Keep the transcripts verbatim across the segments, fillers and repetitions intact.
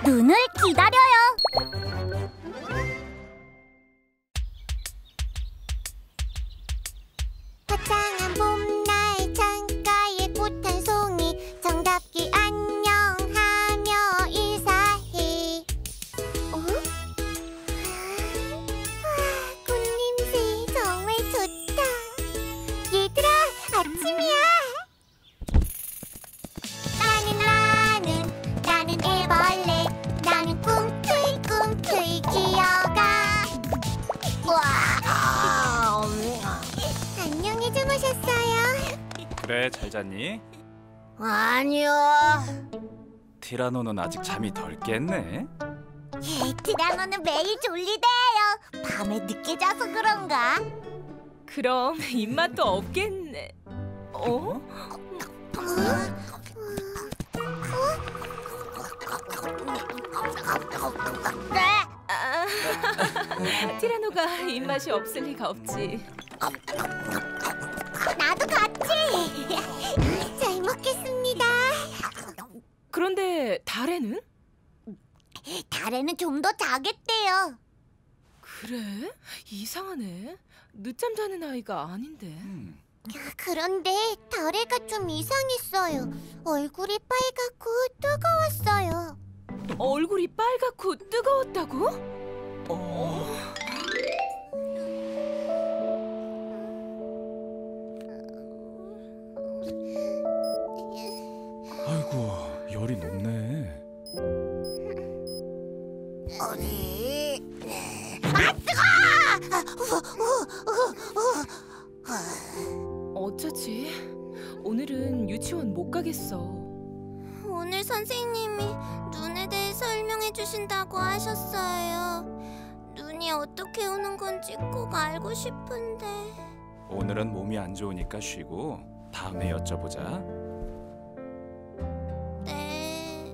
눈을 기다려요. 화창한 봄날 창가에 꽃 한 송이 정답게 안녕하며 인사해. 어? 와, 꽃냄새 정말 좋다. 얘들아, 아침이야. 나는 나는 나는 애벌레. 나는 꿈틀꿈틀 기어가. 와. 안녕히 주무셨어요? 그래, 잘 잤니? 아니요. 티라노는 아직 잠이 덜 깼네. 티라노는 매일 졸리대요. 밤에 늦게 자서 그런가? 그럼 입맛도 없겠네. 어? 아, 티라노가 입맛이 없을 리가 없지. 나도 같이. 잘 먹겠습니다. 그런데 달에는? 달에는 좀 더 자겠대요. 그래? 이상하네. 늦잠 자는 아이가 아닌데. 음. 그런데 달애가 좀 이상했어요. 얼굴이 빨갛고 뜨거웠어요. 얼굴이 빨갛고 뜨거웠다고? 어. 아이고, 열이 높네. 어디? 어쩌지? 오늘은 유치원 못 가겠어. 오늘 선생님이 눈에 대해 설명해 주신다고 하셨어요. 눈이 어떻게 오는 건지 꼭 알고 싶은데. 오늘은 몸이 안 좋으니까 쉬고 다음에 여쭤보자. 네.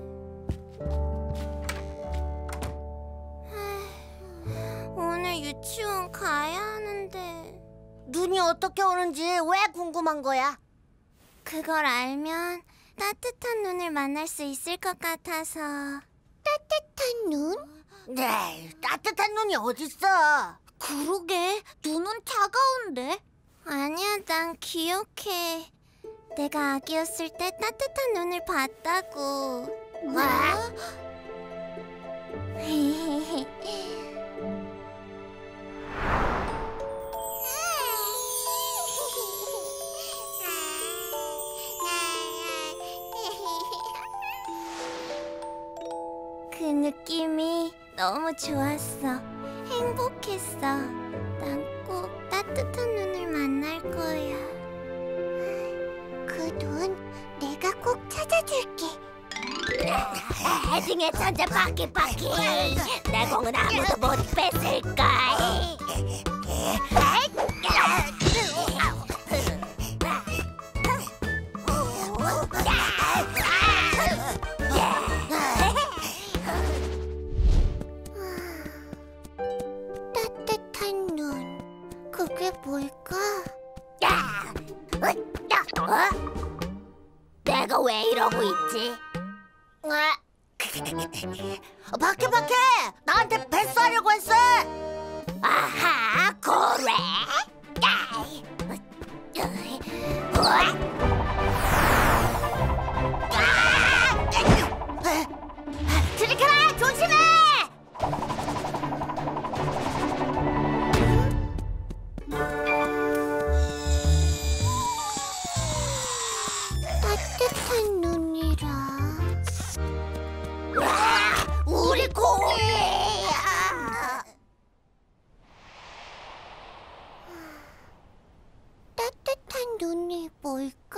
오늘 유치원 가야 하는데. 눈이 어떻게 오는지 왜 궁금한 거야? 그걸 알면 따뜻한 눈을 만날 수 있을 것 같아서. 따뜻한 눈? 네, 따뜻한 눈이 어딨어? 그러게, 눈은 차가운데. 아니야, 난 기억해. 내가 아기였을 때 따뜻한 눈을 봤다고. 뭐? 그 느낌이 너무 좋았어. 행복했어. 난 꼭 따뜻한 눈을 만날 거야. 그 눈 내가 꼭 찾아줄게. 해중의 천재 바퀴바퀴. 내 공은 아무도 못 뺏을걸. 따뜻한 눈. 그게 뭘까? 어? 내가 왜 이러고 있지? 바퀴 바퀴! 나한테 뱃살하려고 했어! 아하, 그래? 트리케라 조심해! 따뜻한 눈이라. 우리 공이! 따뜻한 눈이 뭘까?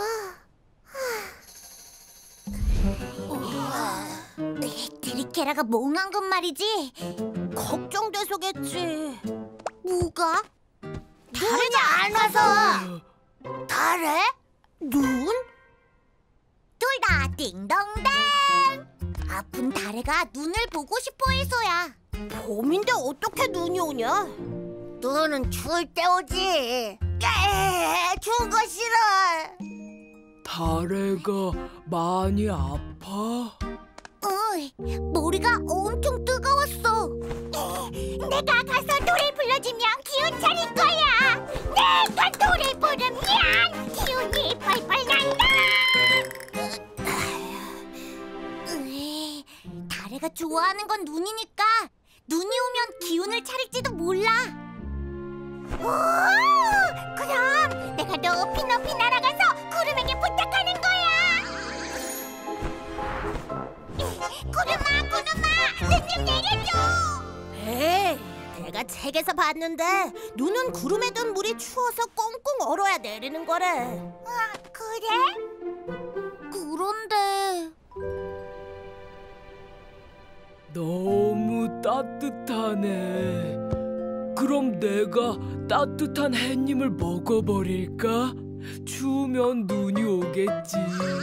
트리케라가 몽한 건 말이지. 걱정돼서겠지. 뭐가? 다르지 않아서. 달에? 눈? 둘 다 띵동댕. 아픈 다래가 눈을 보고 싶어 해서야. 봄인데 어떻게 눈이 오냐? 눈은 추울 때 오지. 에, 추운 거 싫어. 다래가 많이 아파? 어, 머리가 엄청 뜨거웠어. 내가 가서 노래 불러주면 기운 차릴 거야. 내가 노래 부르면 기운이 펄펄 난다. 으이, 다래가 좋아하는 건 눈이니까 눈이 오면 기운을 차릴지도 몰라. 오, 그럼 내가 높이 높이 날아가서 구름에게 부탁하는 거야. 구름아, 구름아, 눈 좀 내려줘. 에이, 내가 책에서 봤는데 눈은 구름에 든 물이 추워서 꽁꽁 얼어야 내리는 거래. 아, 그래? 그런데 너무 따뜻하네. 그럼 내가 따뜻한 햇님을 먹어버릴까? 추우면 눈이 오겠지.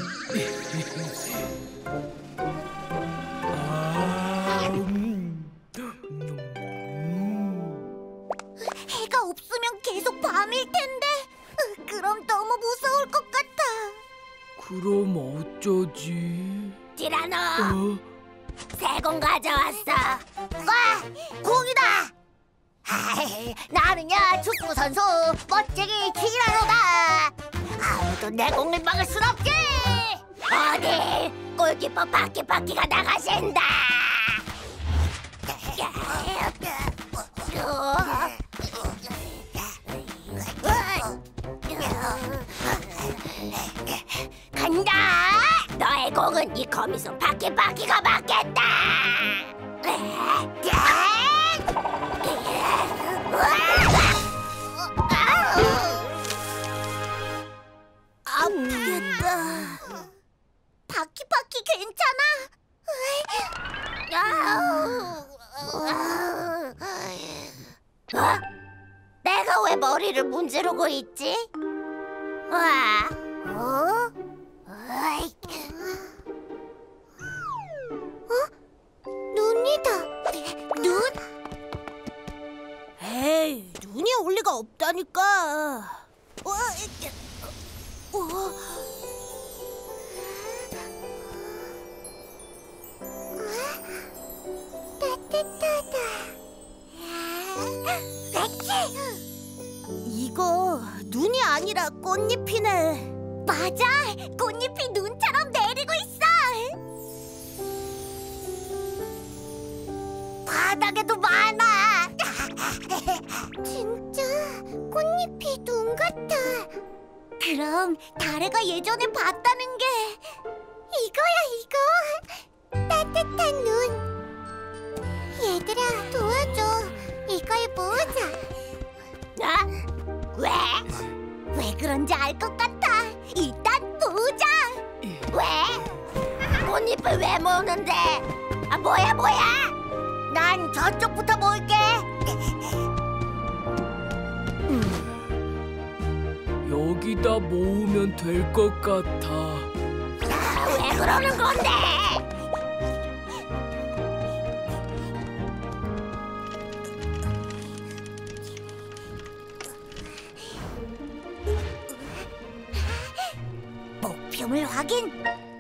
아, 음. 음. 해가 없으면 계속 밤일 텐데. 으, 그럼 너무 무서울 것 같아. 그럼 어쩌지? 티라노, 어? 새 공 가져왔어. 와, 공이다. 하이, 나는야 축구 선수 멋쟁이 티라노다. 아무도 내 공을 막을 순 없지. 어디? 골키퍼 바퀴바퀴가 나가신다. 간다. 너의 공은 이 거미손 바퀴바퀴가 맞겠다. 아프겠다. 바퀴바퀴 괜찮아? 어? 내가 왜 머리를 문지르고 있지? 와, 어? 어이, 어? 눈이다. 눈? 에이, 눈이 올 리가 없다니까. 어, 이게, 어. 따뜻하다. 이거 눈이 아니라 꽃잎이네. 맞아, 꽃잎이 눈처럼 내리고 있어. 바닥에도 많아. 진짜 꽃잎이 눈 같아. 그럼 다래가 예전에 봤다는 게 이거야, 이거. 따뜻한 눈. 얘들아, 도와줘. 이걸 보자. 나? 왜? 왜 그런지 알 것 같아. 일단 보자. 왜? 꽃잎을 왜 모으는데? 아, 뭐야 뭐야? 난 저쪽부터 모을게. 여기다 모으면 될 것 같아. 아, 왜 그러는 건데? 목표물 확인.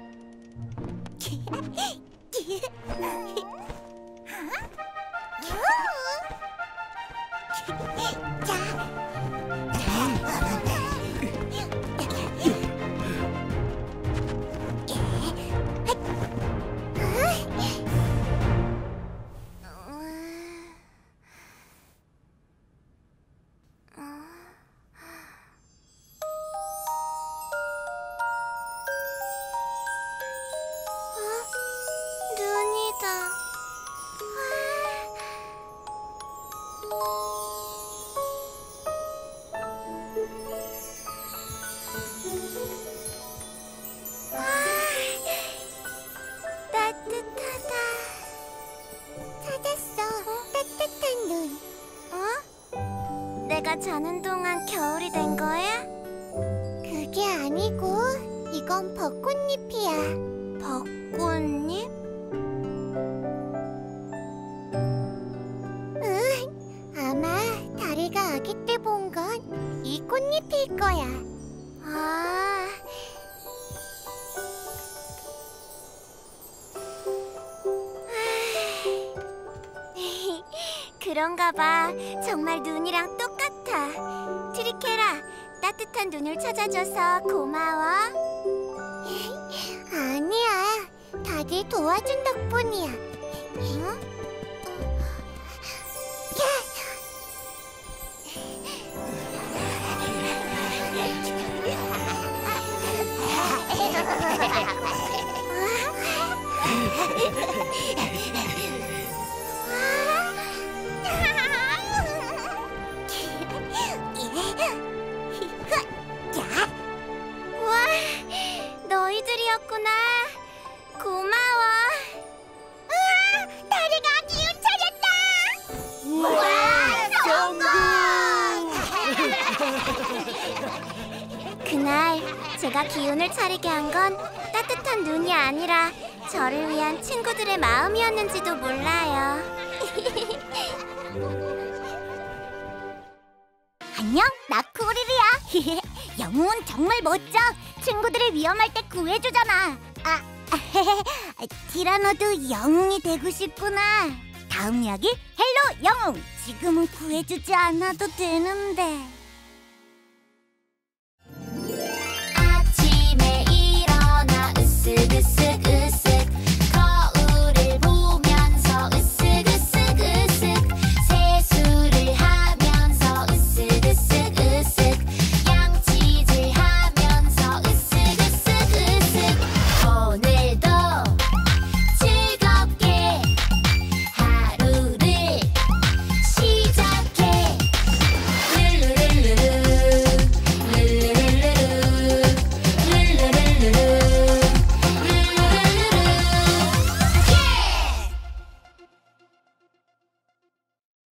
따뜻하다. 찾았어. 따뜻한 눈. 어? 내가 자는 동안 겨울이 된 거야? 그게 아니고 이건 벚꽃잎이야. 벚꽃잎? 응, 아마 다리가 아기 때 본 건 이 꽃잎일 거야. 아... 그런가 봐. 정말 눈이랑 똑같아. 트리케라, 따뜻한 눈을 찾아줘서 고마워. 아니야, 다들 도와준 덕분이야. 응? 와, 너희들이었구나. 고마워. 우와, 다리가 기운 차렸다. 우와, 성공! 그날 제가 기운을 차리게 한 건 따뜻한 눈이 아니라 저를 위한 친구들의 마음이었는지도 몰라요. 안녕, 나 코리리야. 영웅은 정말 멋져. 친구들이 위험할 때 구해주잖아. 아, 티라노도 영웅이 되고 싶구나. 다음 이야기 헬로 영웅. 지금은 구해주지 않아도 되는데. 아침에 일어나 으쓱으쓱